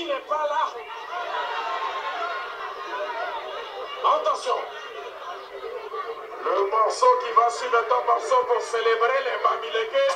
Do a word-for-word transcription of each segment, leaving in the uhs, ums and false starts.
n'est pas là. Attention. Le morceau qui va suivre est un morceau pour célébrer les Bamileke.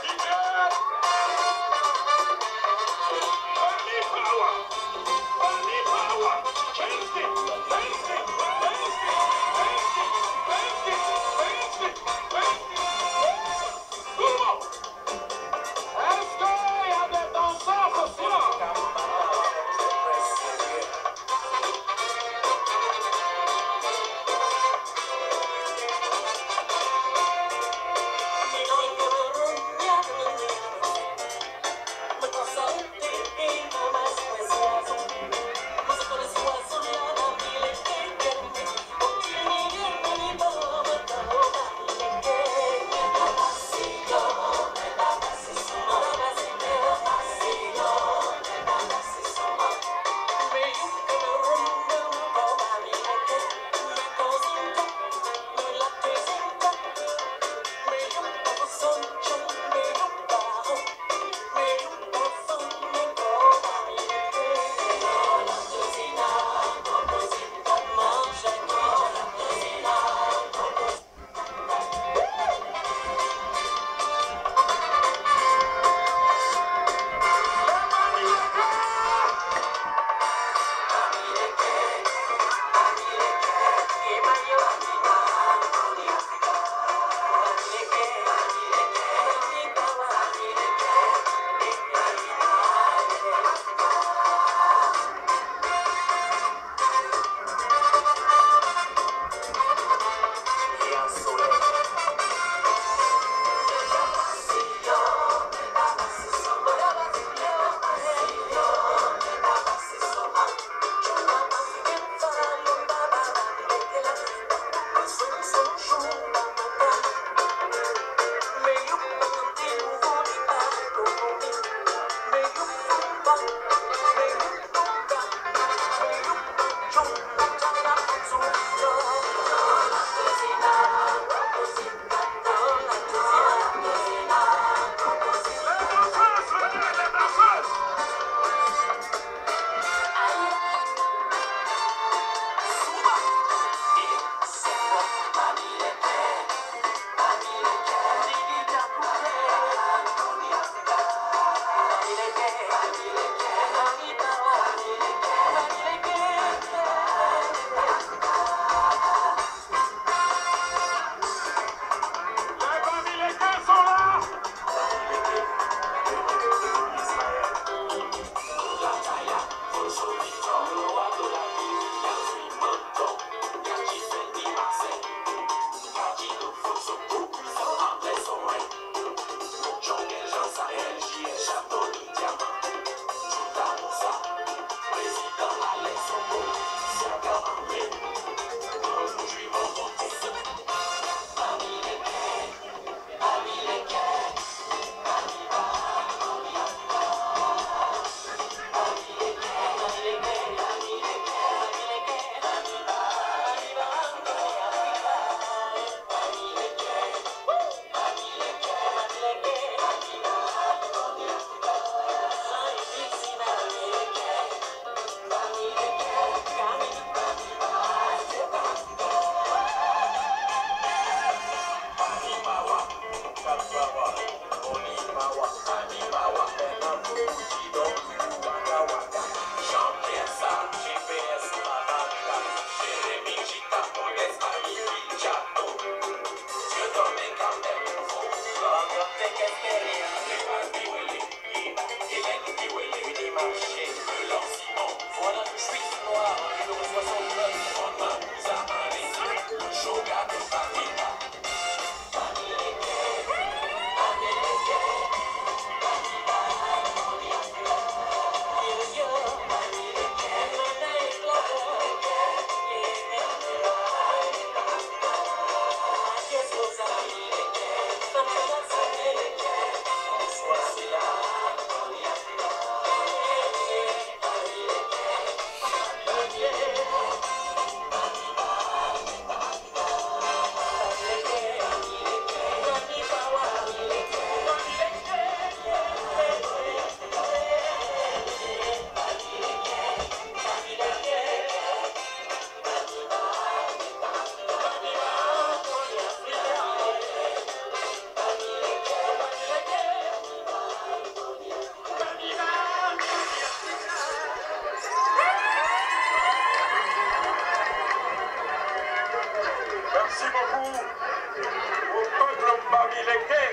Bamileke.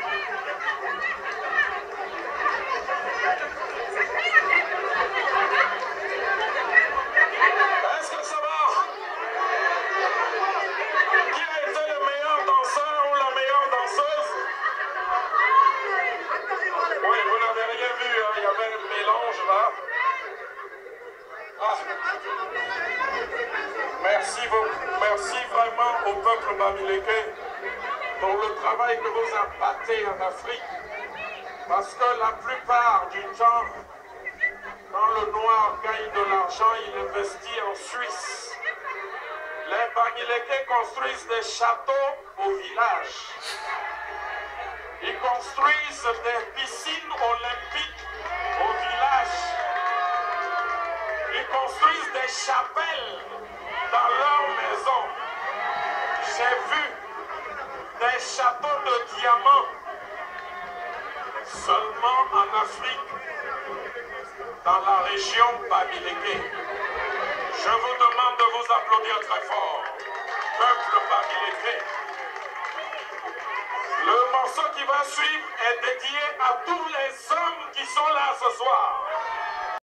Est-ce que ça va? Qui a été le meilleur danseur ou la meilleure danseuse? Oui, vous n'avez rien vu, hein? Il y avait un mélange là. Ah. Merci, merci vraiment au peuple bamileke pour le travail que vous apportez en Afrique. Parce que la plupart du temps, quand le noir gagne de l'argent, il investit en Suisse. Les bamileke construisent des châteaux au village. Ils construisent des piscines olympiques au village. Ils construisent des chapelles dans leur maison. J'ai vu des châteaux de diamants seulement en Afrique, dans la région bamileke. Je vous demande de vous applaudir très fort, peuple bamileke. Le morceau qui va suivre est dédié à tous les hommes qui sont là ce soir.